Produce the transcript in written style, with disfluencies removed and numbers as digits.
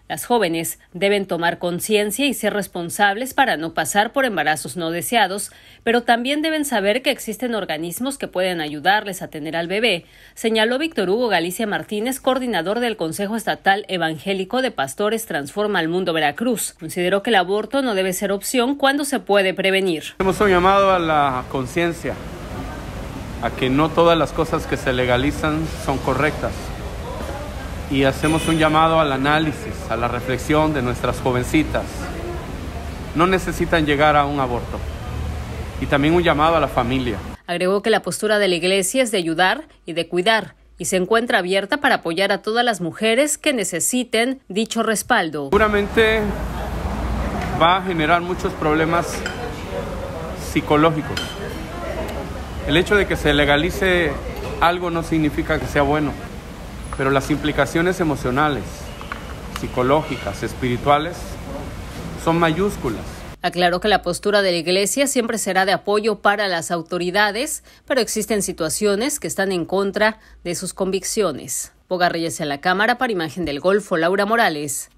Las jóvenes deben tomar conciencia y ser responsables para no pasar por embarazos no deseados, pero también deben saber que existen organismos que pueden ayudarles a tener al bebé, señaló Víctor Hugo Galicia Martínez, coordinador del Consejo Estatal Evangélico de Pastores Transforma al Mundo Veracruz. Consideró que el aborto no debe ser opción cuando se puede prevenir. Hemos un llamado a la conciencia, a que no todas las cosas que se legalizan son correctas. Y hacemos un llamado al análisis, a la reflexión de nuestras jovencitas. No necesitan llegar a un aborto. Y también un llamado a la familia. Agregó que la postura de la Iglesia es de ayudar y de cuidar, y se encuentra abierta para apoyar a todas las mujeres que necesiten dicho respaldo. Seguramente va a generar muchos problemas psicológicos. El hecho de que se legalice algo no significa que sea bueno. Pero las implicaciones emocionales, psicológicas, espirituales, son mayúsculas. Aclaró que la postura de la Iglesia siempre será de apoyo para las autoridades, pero existen situaciones que están en contra de sus convicciones. Poga Reyes en la cámara para Imagen del Golfo, Laura Morales.